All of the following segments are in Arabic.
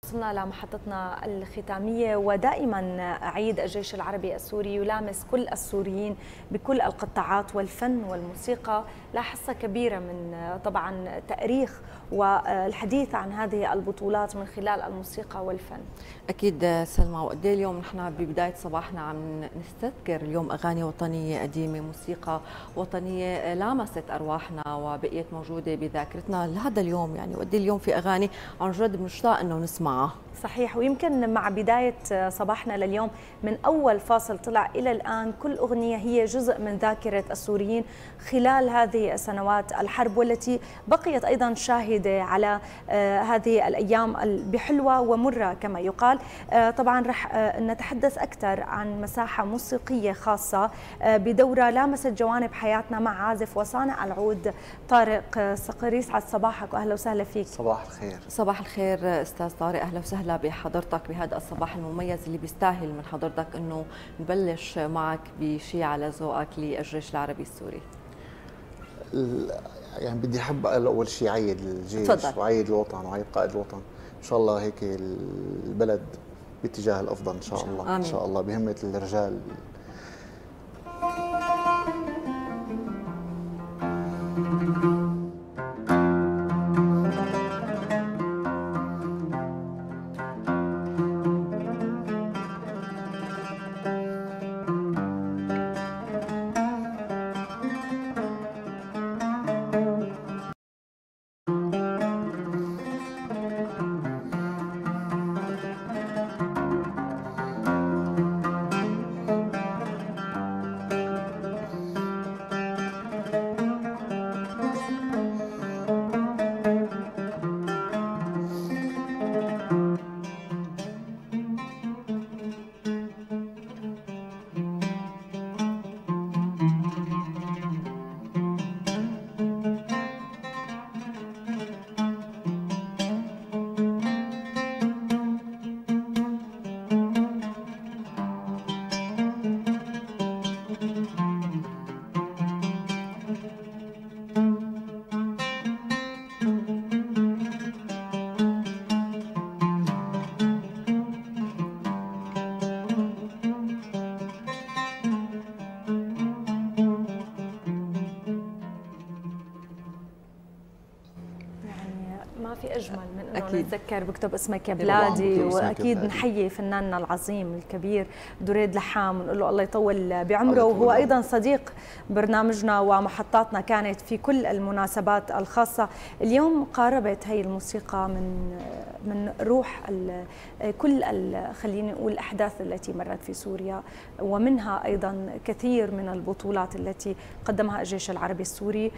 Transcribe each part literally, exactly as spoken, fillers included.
وصلنا لمحطتنا الختامية، ودائما عيد الجيش العربي السوري يلامس كل السوريين بكل القطاعات، والفن والموسيقى لا حصة كبيرة من طبعا تاريخ والحديث عن هذه البطولات من خلال الموسيقى والفن. أكيد سلمى، وقد اليوم نحن ببداية صباحنا عم نستذكر اليوم أغاني وطنية قديمة، موسيقى وطنية لامست أرواحنا وبقيت موجودة بذاكرتنا لهذا اليوم. يعني وقد اليوم في أغاني عن جد بنشتاق إنه نسمعها. صحيح، ويمكن مع بداية صباحنا لليوم من أول فاصل طلع إلى الآن كل أغنية هي جزء من ذاكرة السوريين خلال هذه السنوات الحرب، والتي بقيت أيضا شاهدة على هذه الأيام بحلوة ومرة كما يقال. طبعا رح نتحدث أكثر عن مساحة موسيقية خاصة بدورة لامست جوانب حياتنا مع عازف وصانع العود طارق صقر. يسعد صباحك وأهلا وسهلا فيك. صباح الخير. صباح الخير أستاذ طارق، أهلا وسهلا بحضرتك بهذا الصباح المميز اللي بيستاهل من حضرتك انه نبلش معك بشيء على ذوقك للجيش العربي السوري. يعني بدي احب اول شيء عيد الجيش تفضل. وعيد الوطن وعيد قائد الوطن. ان شاء الله هيك البلد باتجاه الافضل ان شاء الله. آمين. ان شاء الله بهمة الرجال. في أجمل من أنه أكيد. نتذكر بكتب اسمك يا بلادي، وأكيد نحيي فناننا العظيم الكبير دريد لحام ونقول له الله يطول بعمره، وهو أيضا صديق برنامجنا ومحطاتنا كانت في كل المناسبات الخاصة. اليوم قاربت هي الموسيقى من من روح كل خليني نقول الأحداث التي مرت في سوريا، ومنها أيضا كثير من البطولات التي قدمها الجيش العربي السوري،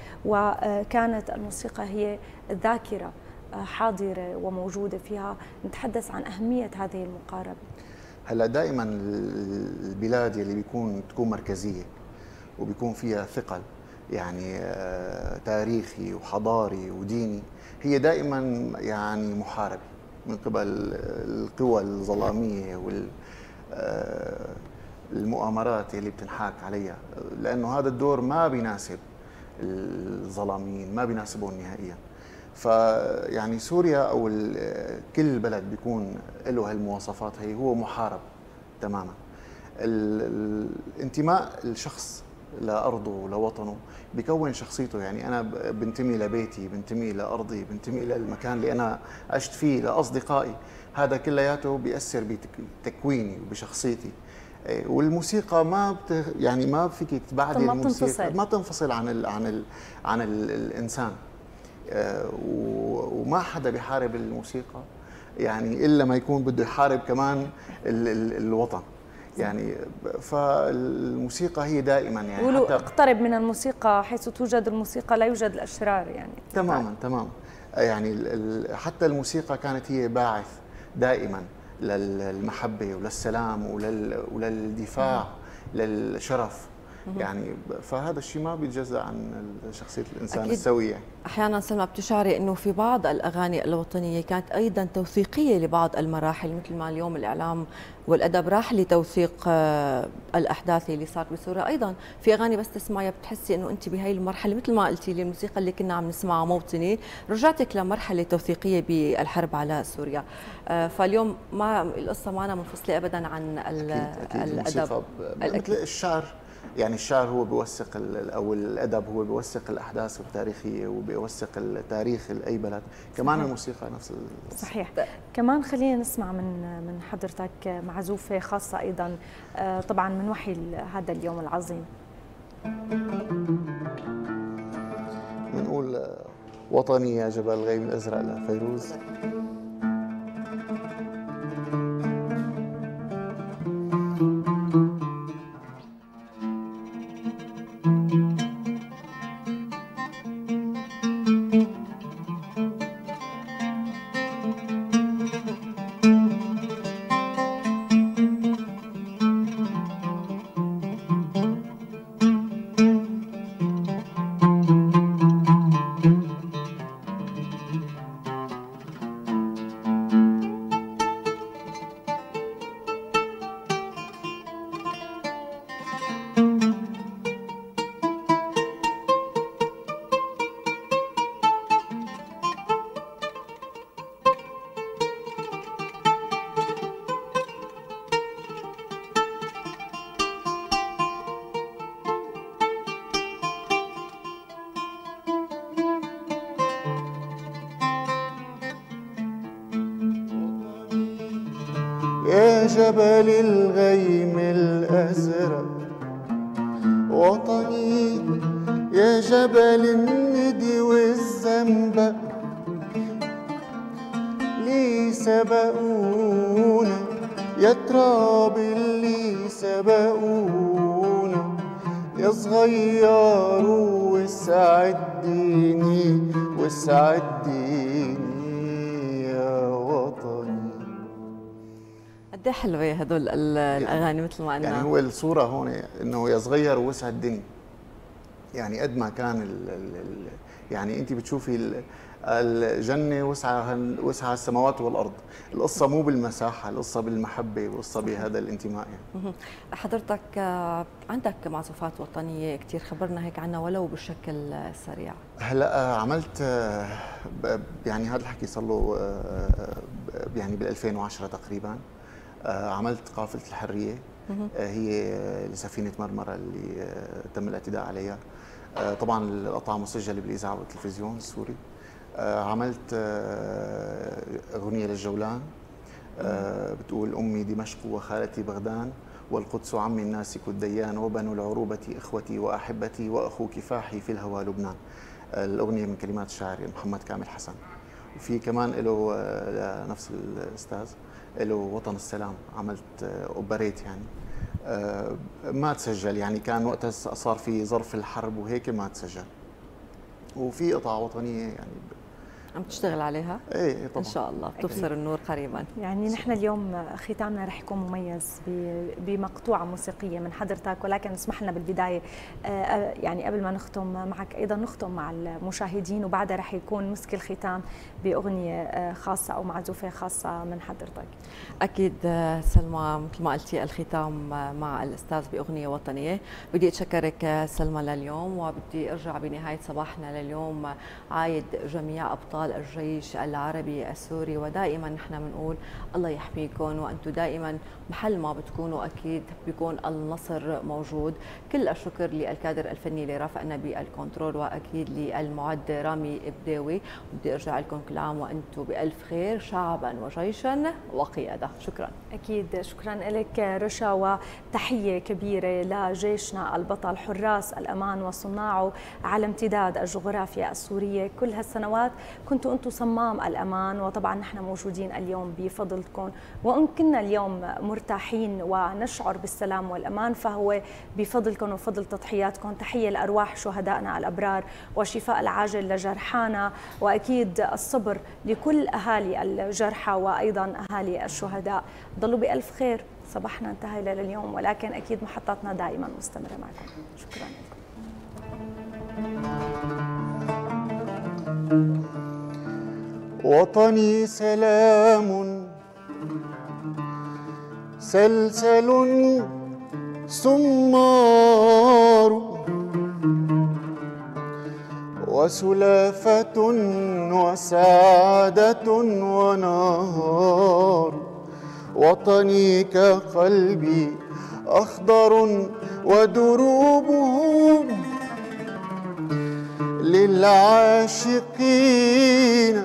وكانت الموسيقى هي الذاكرة حاضرة وموجودة فيها. نتحدث عن أهمية هذه المقاربة. هلا دائما البلاد اللي بيكون تكون مركزية وبيكون فيها ثقل يعني تاريخي وحضاري وديني، هي دائما يعني محاربة من قبل القوى الظلامية والمؤامرات اللي بتنحاك عليها، لأنه هذا الدور ما بيناسب الظلاميين، ما بيناسبهم نهائيا. فيعني سوريا او كل بلد بيكون له هالمواصفات هي، هو محارب تماما. الانتماء الشخص لارضه ولوطنه بيكون شخصيته. يعني انا بنتمي لبيتي، بنتمي لارضي، بنتمي للمكان اللي انا عشت فيه، لاصدقائي، هذا كلياته بيأثر بتكويني وبشخصيتي. والموسيقى ما بت يعني ما فيك تبعدي الموسيقى، ما تنفصل عن ال عن ال عن ال الانسان. وما حدا بيحارب الموسيقى يعني الا ما يكون بده يحارب كمان ال ال الوطن. يعني فالموسيقى هي دائما يعني حتى اقترب من الموسيقى، حيث توجد الموسيقى لا يوجد الاشرار يعني. تماما تماما. يعني حتى الموسيقى كانت هي باعث دائما للمحبه وللسلام ولل وللدفاع للشرف. يعني فهذا الشيء ما بيتجزأ عن شخصية الإنسان أكيد. السوي يعني. أحيانا سلمى بتشعري أنه في بعض الأغاني الوطنية كانت أيضا توثيقية لبعض المراحل، مثل ما اليوم الإعلام والأدب راح لتوثيق الأحداث اللي صارت بسوريا. أيضا في أغاني بس تسمعيها بتحسي أنه أنت بهي المرحلة، مثل ما قلتي لي الموسيقى اللي كنا عم نسمعها موطني رجعتك لمرحلة توثيقية بالحرب على سوريا. فاليوم ما القصة معنا منفصلة أبدا عن أكيد أكيد الأدب. مثل الشعر، يعني الشعر هو بيوثق او الادب هو بيوثق الاحداث التاريخيه وبيوثق التاريخ لاي بلد، كمان صحيح. الموسيقى نفس القصة. صحيح. كمان خلينا نسمع من من حضرتك معزوفه خاصه ايضا طبعا من وحي هذا اليوم العظيم. بنقول وطني يا جبل الغيم الازرق لفيروز. يا جبل الغيم الأزرق وطني، يا جبل الندي والزنبق، لي سبقونا يا تراب اللي سبقونا، يا صغير وسعديني وسعديني يا وطني. قد ايه حلوه هدول الاغاني مثل ما قلنا. يعني هو الصوره هون انه يا صغير ووسع الدنيا، يعني قد ما كان ال ال ال يعني انت بتشوفي الجنه وسعها وسعها السماوات والارض، القصه مو بالمساحه، القصه بالمحبه والقصه بهذا الانتماء يعني. حضرتك عندك معزوفات وطنيه كثير، خبرنا هيك عنها ولو بالشكل سريع. هلا عملت يعني هذا الحكي صار له يعني بال ألفين وعشرة تقريبا، عملت قافله الحريه، هي لسفينه مرمره اللي تم الاعتداء عليها. طبعا القطعه مسجله بالاذاعه والتلفزيون السوري. عملت اغنيه للجولان بتقول امي دمشق وخالتي بغدان والقدس عمي الناسك الديان وبنو العروبه اخوتي واحبتي واخو كفاحي في الهوى لبنان. الاغنيه من كلمات الشاعر محمد كامل حسن. وفي كمان له نفس الاستاذ له وطن السلام، عملت اوبريت يعني ما تسجل، يعني كان وقتها صار في ظرف الحرب وهيك ما تسجل. وفي قطع وطنيه يعني عم تشتغل عليها؟ ايه طبعا ان شاء الله بتبصر النور قريبا. يعني نحن اليوم ختامنا رح يكون مميز بمقطوعه موسيقيه من حضرتك، ولكن اسمح لنا بالبدايه يعني قبل ما نختم معك ايضا نختم مع المشاهدين، وبعدها رح يكون مسك الختام باغنيه خاصه او معزوفه خاصه من حضرتك. اكيد سلمى، مثل ما قلتي الختام مع الاستاذ باغنيه وطنيه. بدي اتشكرك سلمى لليوم، وبدي ارجع بنهايه صباحنا لليوم عايد جميع ابطال الجيش العربي السوري، ودائما نحن بنقول الله يحميكم، وانتم دائما محل ما بتكونوا اكيد بيكون النصر موجود. كل الشكر للكادر الفني اللي رافقنا بالكنترول، واكيد للمعد رامي بداوي. بدي ارجع لكم كل عام وانتم بالف خير، شعبا وجيشا وقياده. شكرا. اكيد شكرا لك رشا، وتحيه كبيره لجيشنا البطل، حراس الامان وصناعه على امتداد الجغرافيا السوريه كل هالسنوات. كنتوا أنتم صمام الأمان، وطبعا نحن موجودين اليوم بفضلكم، وإن كنا اليوم مرتاحين ونشعر بالسلام والأمان فهو بفضلكم وفضل تضحياتكم. تحية لأرواح شهدائنا الأبرار والشفاء العاجل لجرحانا، وأكيد الصبر لكل أهالي الجرحى وأيضا أهالي الشهداء. ضلوا بألف خير. صباحنا انتهى لليوم، ولكن أكيد محطاتنا دائما مستمرة معكم. شكرا لكم. وطني سلام سلسل سمار، وسلافة وسعادة ونهار. وطني كقلبي أخضر ودروبه للعاشقين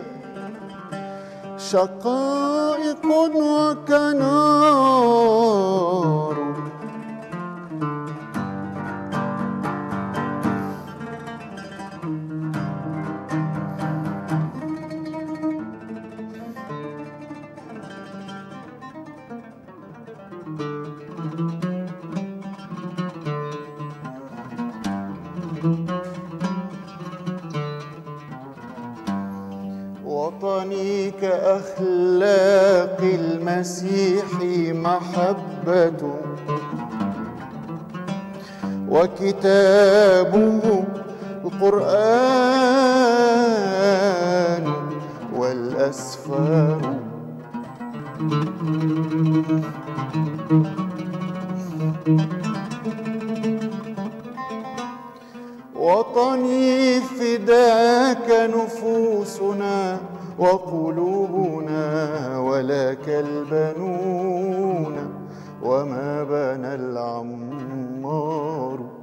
شقائق وكنار. وطني كأخلاق المسيح محبة، وكتابه القرآن والأسفار. وطني فداك نفوسنا وقلوبنا، ولك البنون وما بنى العمار.